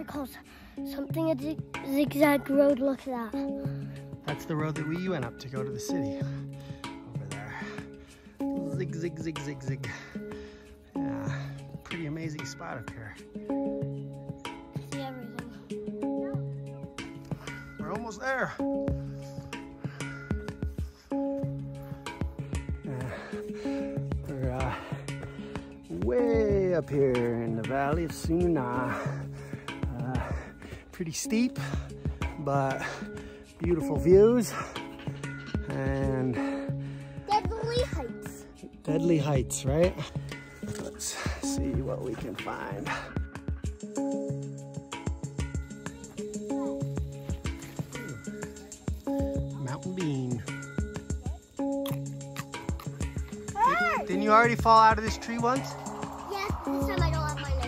I call something a zigzag road. Look at that. That's the road that we went up to go to the city. Over there. Zig, zig, zig, zig, zig. Yeah, pretty amazing spot up here. See everything. We're almost there. We're way up here in the valley of Tzununa. Pretty steep, but beautiful views and Deadly heights. Deadly heights, right? Let's see what we can find. Mountain bean. Hey! Didn't you already fall out of this tree once? Yeah, this time I don't have my